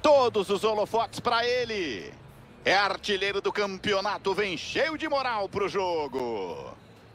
Todos os holofotes para ele. É artilheiro do campeonato, vem cheio de moral pro jogo.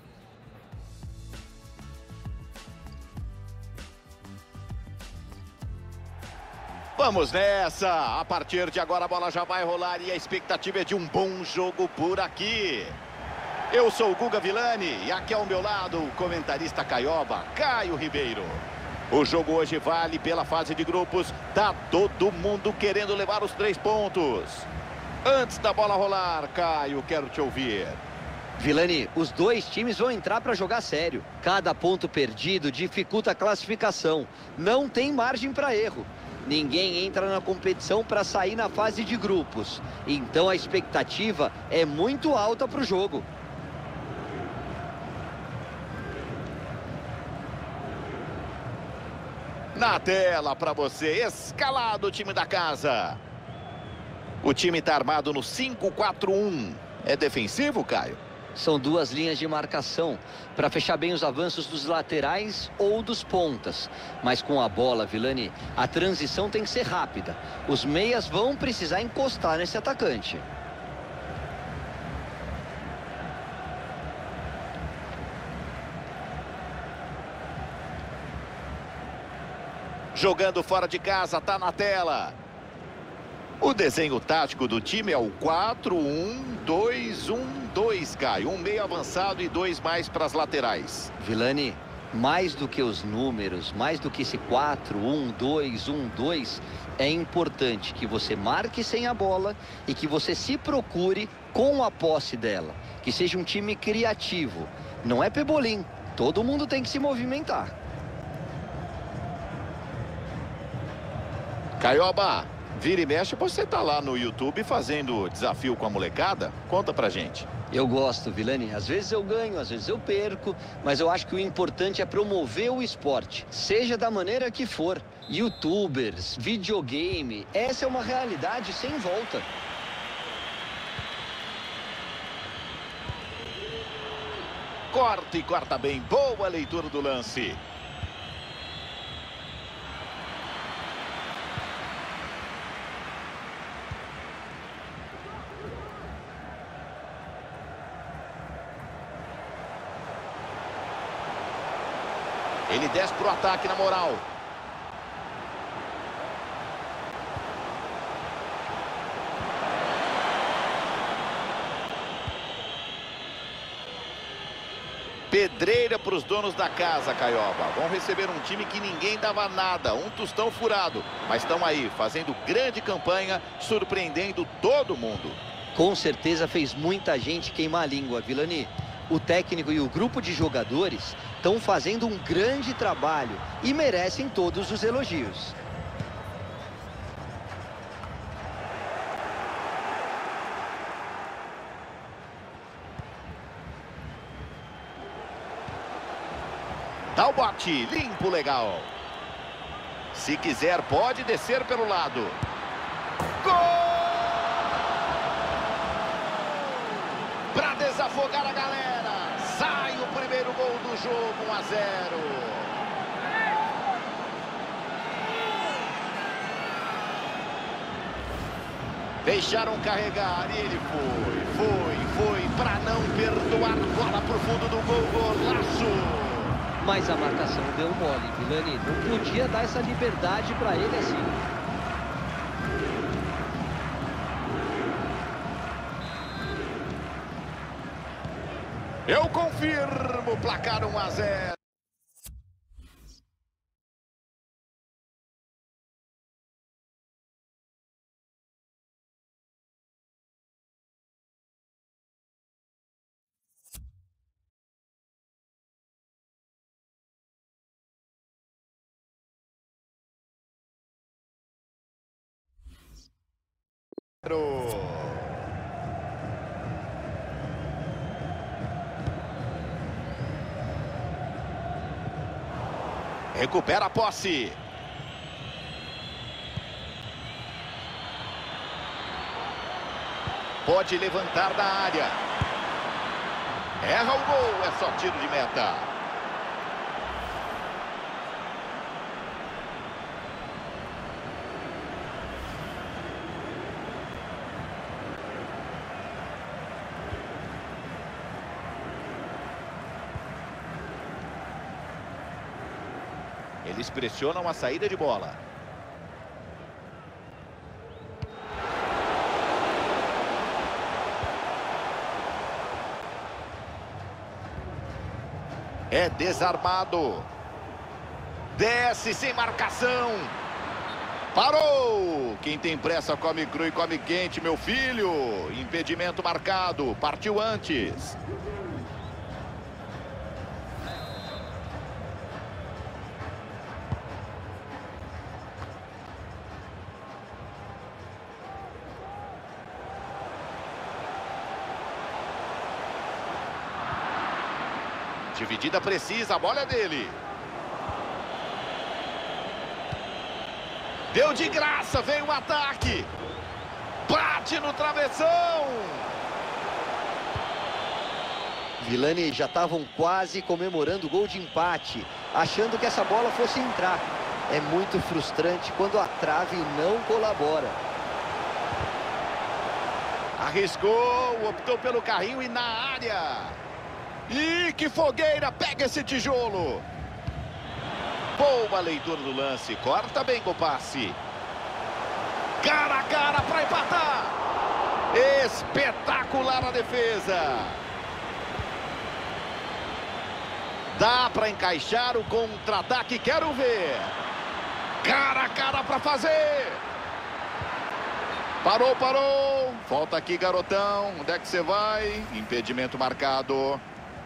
Vamos nessa. A partir de agora a bola já vai rolar e a expectativa é de um bom jogo por aqui. Eu sou o Guga Villani e aqui ao meu lado o comentarista Caioba, Caio Ribeiro. O jogo hoje vale pela fase de grupos. Tá todo mundo querendo levar os 3 pontos. Antes da bola rolar, Caio, quero te ouvir. Villani, os 2 times vão entrar para jogar sério. Cada ponto perdido dificulta a classificação. Não tem margem para erro. Ninguém entra na competição para sair na fase de grupos. Então a expectativa é muito alta para o jogo. Na tela para você, escalado o time da casa. O time está armado no 5-4-1. É defensivo, Caio? São 2 linhas de marcação para fechar bem os avanços dos laterais ou dos pontas. Mas com a bola, Villani, a transição tem que ser rápida. Os meias vão precisar encostar nesse atacante. Jogando fora de casa, tá na tela. O desenho tático do time é o 4-1-2-1-2, Caio. Um meio avançado e 2 mais para as laterais. Villani, mais do que os números, mais do que esse 4-1-2-1-2, é importante que você marque sem a bola e que você se procure com a posse dela. Que seja um time criativo. Não é pebolim. Todo mundo tem que se movimentar. Caioba, vira e mexe, você tá lá no YouTube fazendo desafio com a molecada? Conta pra gente. Eu gosto, Villani. Às vezes eu ganho, às vezes eu perco, mas eu acho que o importante é promover o esporte, seja da maneira que for. YouTubers, videogame, essa é uma realidade sem volta. Corta e corta bem, boa leitura do lance. Ele desce pro ataque na moral. Pedreira para os donos da casa, Caioba. Vão receber um time que ninguém dava nada, um tostão furado. Mas estão aí, fazendo grande campanha, surpreendendo todo mundo. Com certeza fez muita gente queimar a língua, Villani. O técnico e o grupo de jogadores estão fazendo um grande trabalho e merecem todos os elogios. Dá o bote, limpo, legal. Se quiser, pode descer pelo lado. Gol! Para desafogar a galera. Sai o primeiro gol do jogo, 1-0. Deixaram carregar e ele foi para não perdoar. Bola pro fundo do gol, golaço. Mas a marcação deu mole, Villani. Não podia dar essa liberdade para ele assim. Eu confirmo, placar 1-0. Recupera a posse. Pode levantar da área. Erra o gol, é só tiro de meta. Eles pressionam a saída de bola. É desarmado. Desce sem marcação. Parou! Quem tem pressa come cru e come quente, meu filho. Impedimento marcado. Partiu antes. Dividida precisa, a bola é dele. Deu de graça, veio o ataque. Bate no travessão. Vilani já estavam quase comemorando o gol de empate, achando que essa bola fosse entrar. É muito frustrante quando a trave não colabora. Arriscou, optou pelo carrinho e na área. Ih, que fogueira, pega esse tijolo. Boa leitura do lance, corta bem com o passe. Cara a cara para empatar. Espetacular a defesa. Dá para encaixar o contra-ataque, quero ver. Cara a cara para fazer. Parou, parou. Volta aqui, garotão. Onde é que você vai? Impedimento marcado.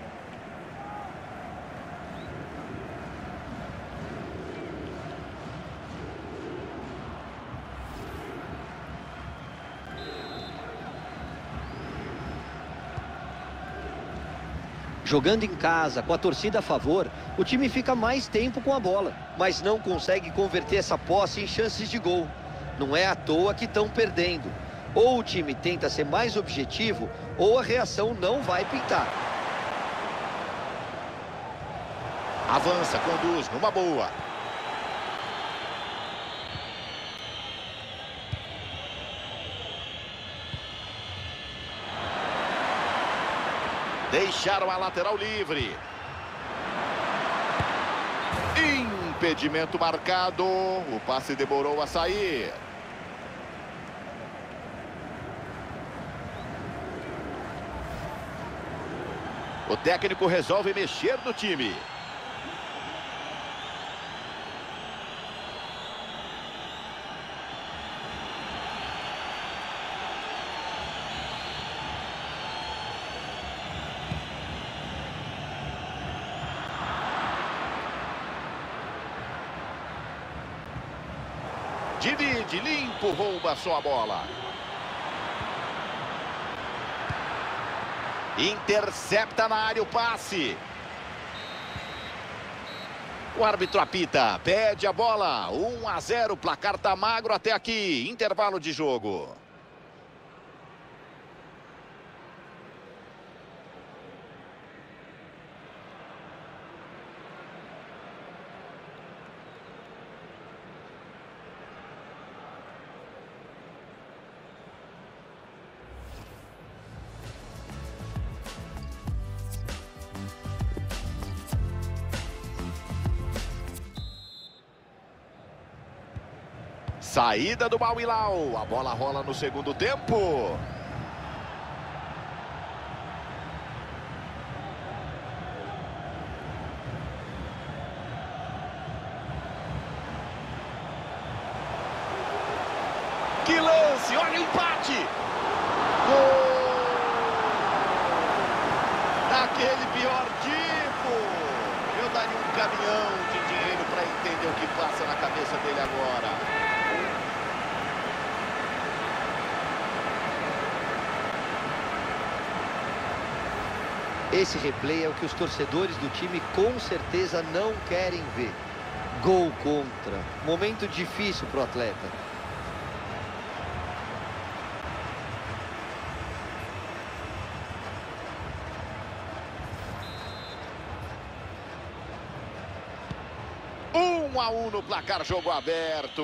Jogando em casa, com a torcida a favor, o time fica mais tempo com a bola, mas não consegue converter essa posse em chances de gol. Não é à toa que estão perdendo. Ou o time tenta ser mais objetivo, ou a reação não vai pintar. Avança, conduz, numa boa. Deixaram a lateral livre. Impedimento marcado. O passe demorou a sair. O técnico resolve mexer no time. Divide, limpo, rouba só a bola. Intercepta na área o passe. O árbitro apita, pede a bola. 1-0, o placar tá magro até aqui. Intervalo de jogo. Saída do Bauilau. A bola rola no segundo tempo. Que lance! Olha o empate! Gol! Daquele pior tipo! Eu daria um caminhão de dinheiro para entender o que passa na cabeça dele agora. Esse replay é o que os torcedores do time com certeza não querem ver. Gol contra. Momento difícil para o atleta. Um a um no placar, jogo aberto.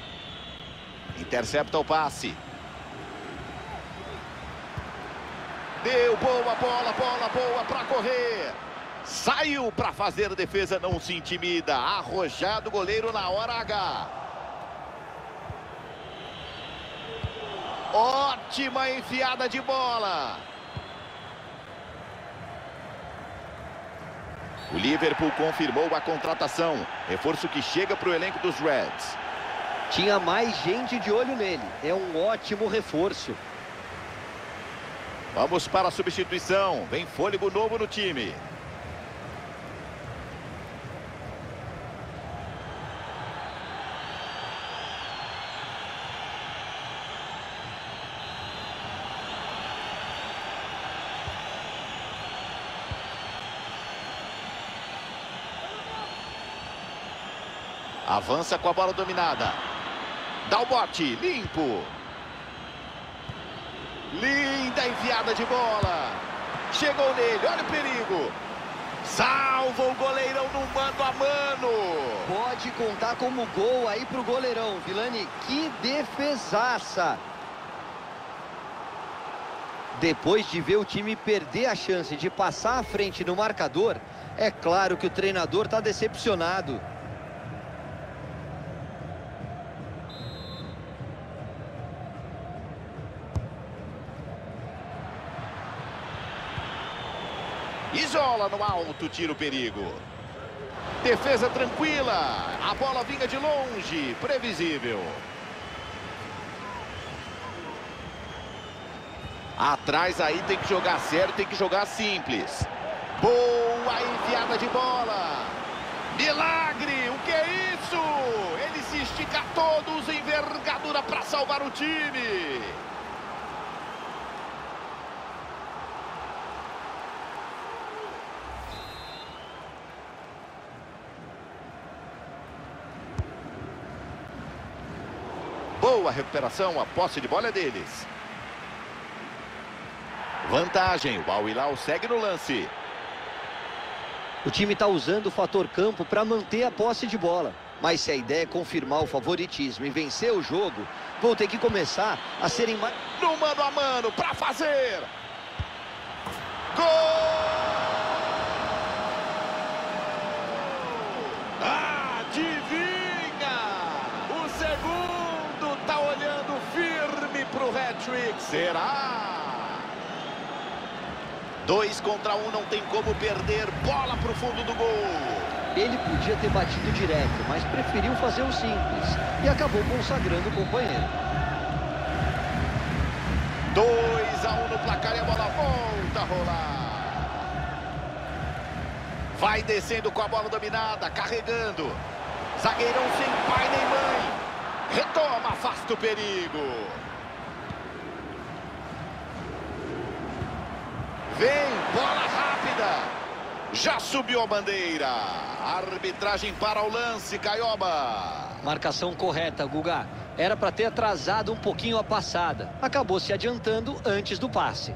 Intercepta o passe. Deu boa bola boa para correr. Saiu para fazer a defesa, não se intimida. Arrojado o goleiro na hora H. Ótima enfiada de bola. O Liverpool confirmou a contratação. Reforço que chega para o elenco dos Reds. Tinha mais gente de olho nele. É um ótimo reforço. Vamos para a substituição. Vem fôlego novo no time. Avança com a bola dominada. Dá o bote, limpo. Linda enfiada de bola. Chegou nele, olha o perigo. Salva o goleirão no mano a mano. Pode contar como gol aí pro goleirão, Vilani. Que defesaça. Depois de ver o time perder a chance de passar à frente no marcador, é claro que o treinador está decepcionado. Isola no alto, tira o perigo. Defesa tranquila. A bola vinha de longe. Previsível. Atrás aí tem que jogar sério, tem que jogar simples. Boa enfiada de bola. Milagre, o que é isso? Ele se estica todos, envergadura para salvar o time. Boa recuperação, a posse de bola é deles. Vantagem, o Al Hilal segue no lance. O time está usando o fator campo para manter a posse de bola. Mas se a ideia é confirmar o favoritismo e vencer o jogo, vão ter que começar a serem mais... No mano a mano, para fazer. Gol! Adivinha! O segundo tá olhando firme pro hat-trick. Será? 2 contra 1, não tem como perder. Bola pro fundo do gol. Ele podia ter batido direto, mas preferiu fazer o simples e acabou consagrando o companheiro. 2-1 no placar e a bola volta a rolar. Vai descendo com a bola dominada, carregando. Zagueirão sem pai nem mãe. Retoma, afasta o perigo. Vem, bola rápida. Já subiu a bandeira. Arbitragem para o lance, Caioba. Marcação correta, Guga. Era para ter atrasado um pouquinho a passada. Acabou se adiantando antes do passe.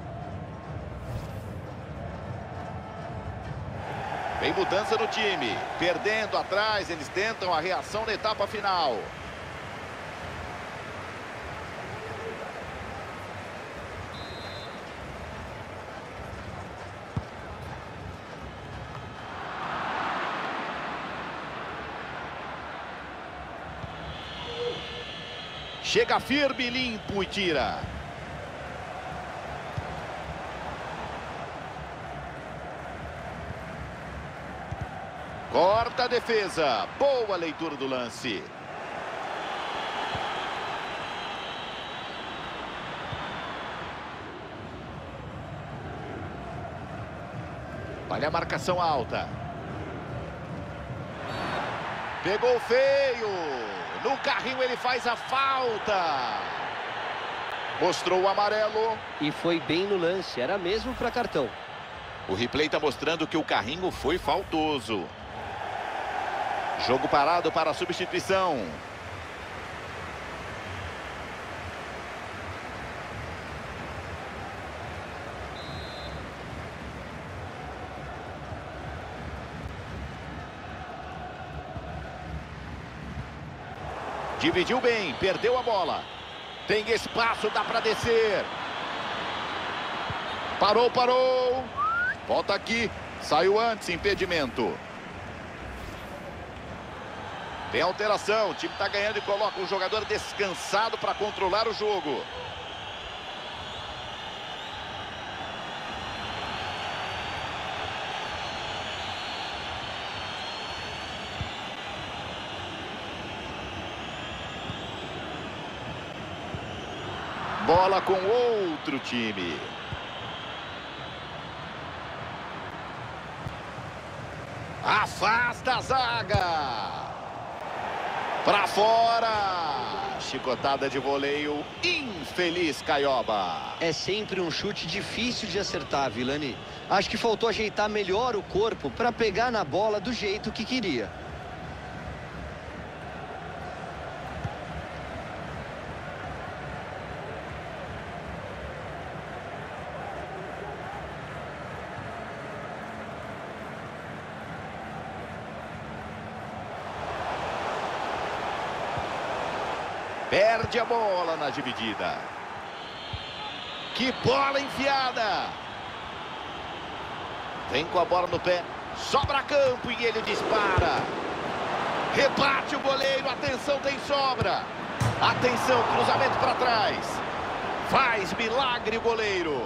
Vem mudança no time. Perdendo atrás, eles tentam a reação na etapa final. Chega firme, limpo e tira. Corta a defesa. Boa leitura do lance. Olha a marcação alta. Pegou feio. No carrinho ele faz a falta. Mostrou o amarelo. E foi bem no lance, era mesmo para cartão. O replay está mostrando que o carrinho foi faltoso. Jogo parado para a substituição. Dividiu bem, perdeu a bola. Tem espaço, dá para descer. Parou, parou. Volta aqui. Saiu antes, impedimento. Tem alteração. O time está ganhando e coloca um jogador descansado para controlar o jogo. Bola com outro time. Afasta a zaga. Pra fora. Chicotada de voleio. Infeliz Caioba. É sempre um chute difícil de acertar, Vilani. Acho que faltou ajeitar melhor o corpo para pegar na bola do jeito que queria. Perde a bola na dividida. Que bola enfiada. Vem com a bola no pé. Sobra campo e ele dispara. Rebate o goleiro. Atenção, tem sobra. Atenção, cruzamento para trás. Faz milagre o goleiro.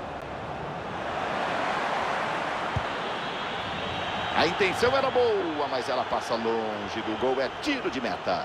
A intenção era boa, mas ela passa longe do gol. É tiro de meta.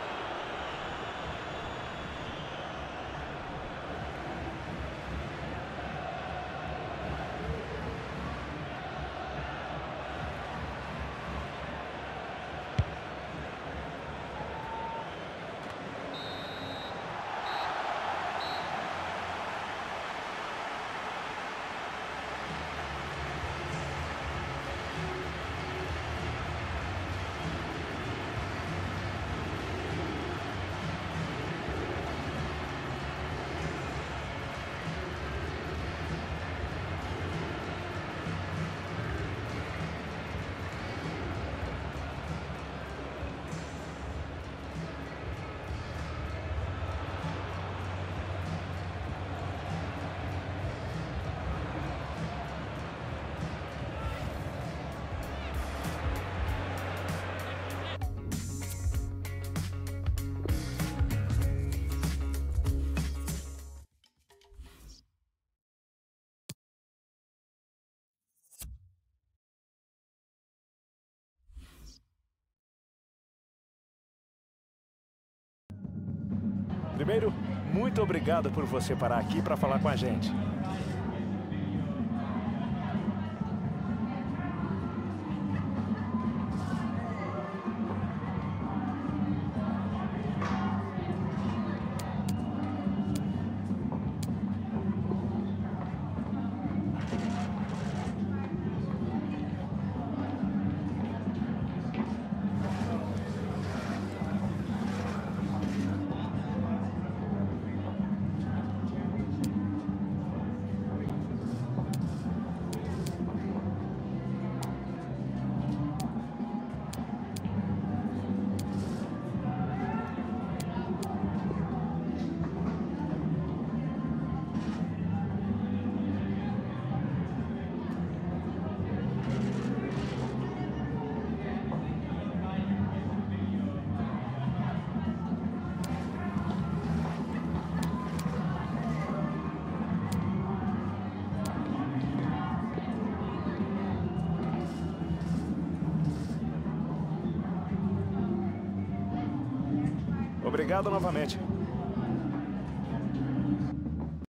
Primeiro, muito obrigado por você parar aqui para falar com a gente. Obrigado novamente.